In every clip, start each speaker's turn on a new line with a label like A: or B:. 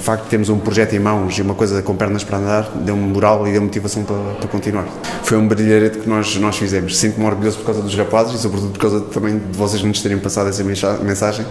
A: facto de termos um projeto em mãos e uma coisa com pernas para andar, deu-me moral e deu motivação para continuar. Foi um brilharete que nós fizemos. Sinto-me orgulhoso por causa dos rapazes e sobretudo por causa também de vocês nos terem passado essa mensagem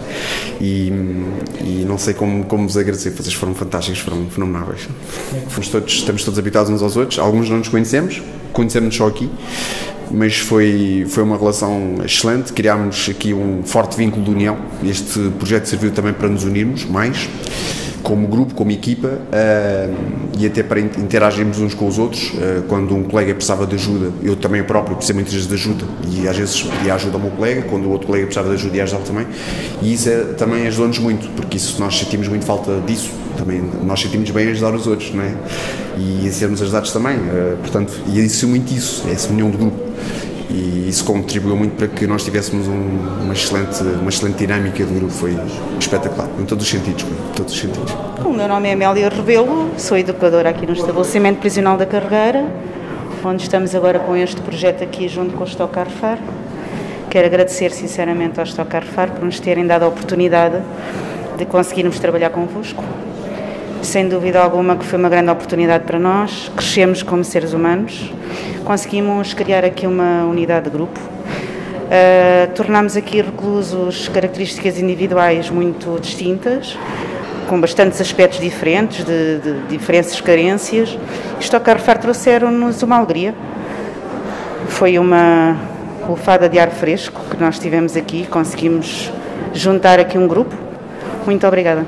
A: e não sei como vos agradecer, vocês foram fantásticos, foram fenomenais. Estamos todos habituados uns aos outros, alguns não nos conhecemos só aqui, mas foi uma relação excelente, criámos aqui um forte vínculo de união. Este projeto serviu também para nos unirmos mais, como grupo, como equipa, e até para interagirmos uns com os outros. Quando um colega precisava de ajuda, eu também próprio precisei muitas vezes de ajuda, e às vezes pedia ajuda ao meu colega, quando o outro colega precisava de ajuda, ia ajudá-lo também, e isso também ajudou-nos muito, porque isso, nós sentimos muito falta disso, também nós sentimos bem ajudar os outros, não é? E em sermos ajudados também, portanto, e isso muito isso, essa união de grupo. E isso contribuiu muito para que nós tivéssemos uma excelente dinâmica do grupo, foi espetacular, em todos os sentidos.
B: O meu nome é Amélia Rebelo, sou educadora aqui no estabelecimento prisional da Carregueira, onde estamos agora com este projeto aqui junto com o Stock Car Faro. Quero agradecer sinceramente ao Stock Car Faro por nos terem dado a oportunidade de conseguirmos trabalhar convosco. Sem dúvida alguma que foi uma grande oportunidade para nós, crescemos como seres humanos, conseguimos criar aqui uma unidade de grupo, tornámos aqui reclusos características individuais muito distintas, com bastantes aspectos diferentes, de diferentes carências. Stock Car Faro trouxeram-nos uma alegria, foi uma lufada de ar fresco que nós tivemos aqui, conseguimos juntar aqui um grupo. Muito obrigada.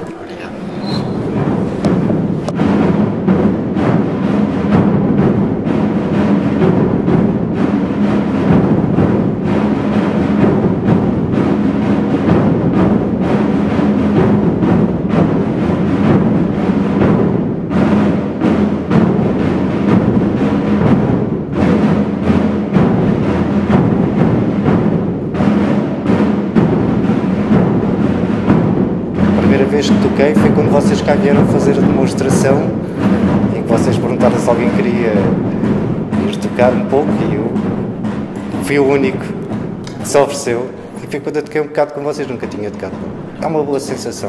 C: A primeira vez que toquei foi quando vocês cá vieram fazer a demonstração, em que vocês perguntaram se alguém queria ir tocar um pouco, e eu fui o único que se ofereceu, e foi quando eu toquei um bocado com vocês, nunca tinha tocado. É uma boa sensação,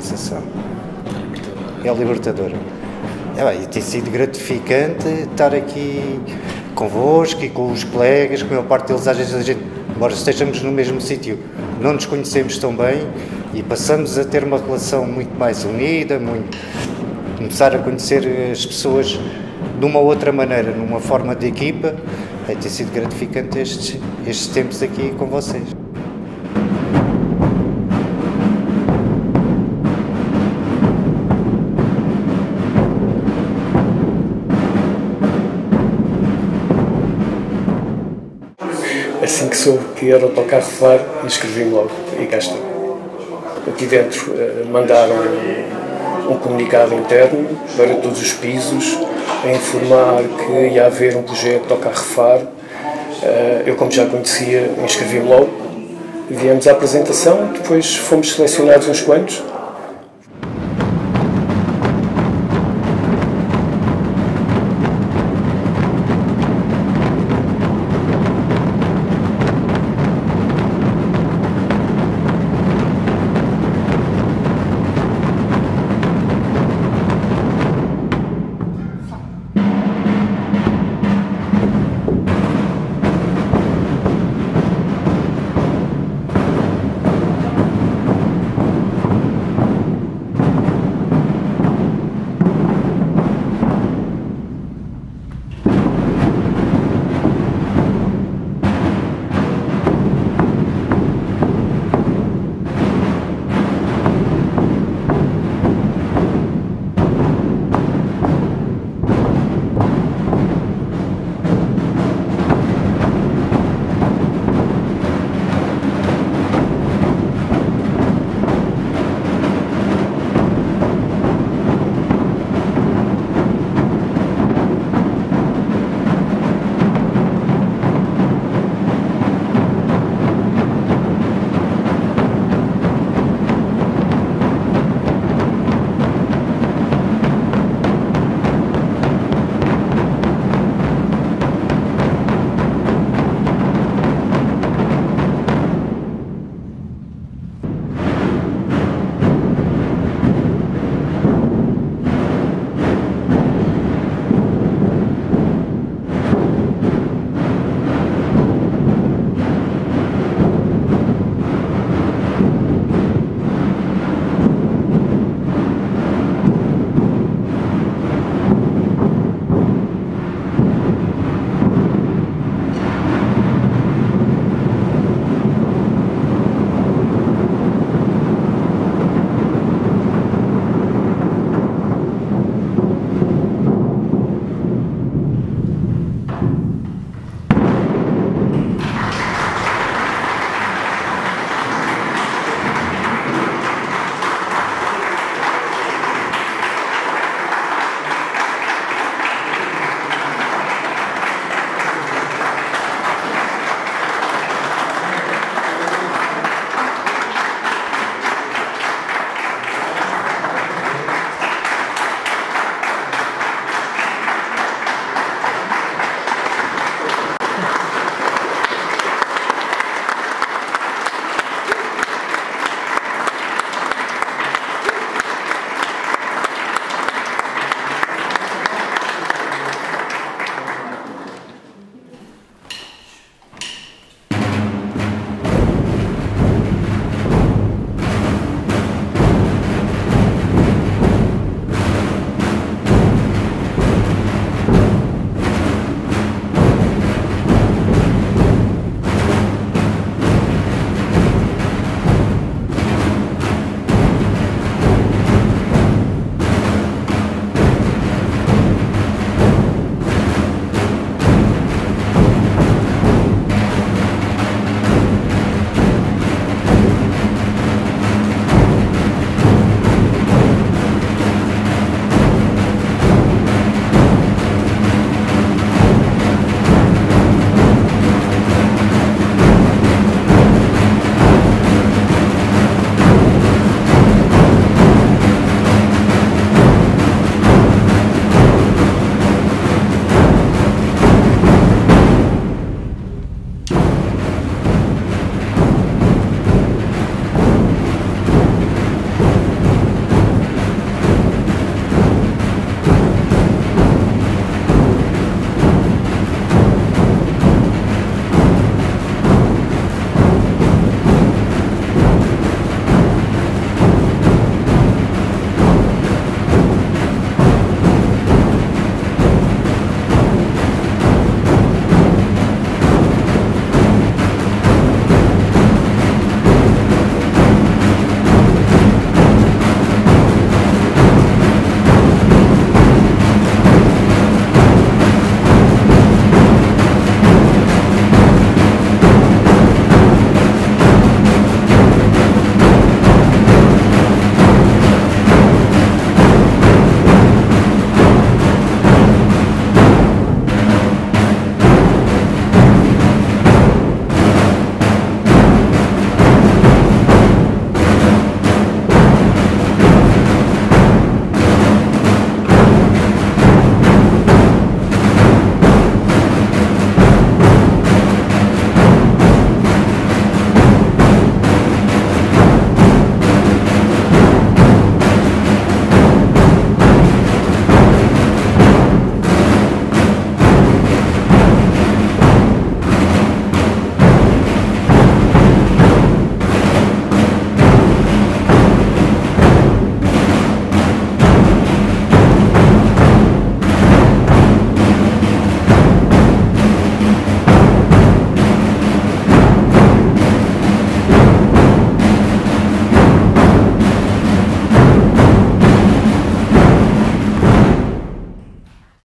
C: é libertadora. E tem sido gratificante estar aqui convosco e com os colegas, que a maior parte deles, às vezes a gente, embora estejamos no mesmo sítio, não nos conhecemos tão bem, e passamos a ter uma relação muito mais unida, começar a conhecer as pessoas de uma outra maneira, numa forma de equipa. Tem sido gratificante estes tempos aqui com vocês.
D: Assim que soube que era o Autocarro Faro, inscrevi-me logo e cá estou. Aqui dentro mandaram um comunicado interno para todos os pisos a informar que ia haver um projeto de Autocarro Faro. Eu, como já conhecia, inscrevi-me logo. Viemos à apresentação, depois fomos selecionados uns quantos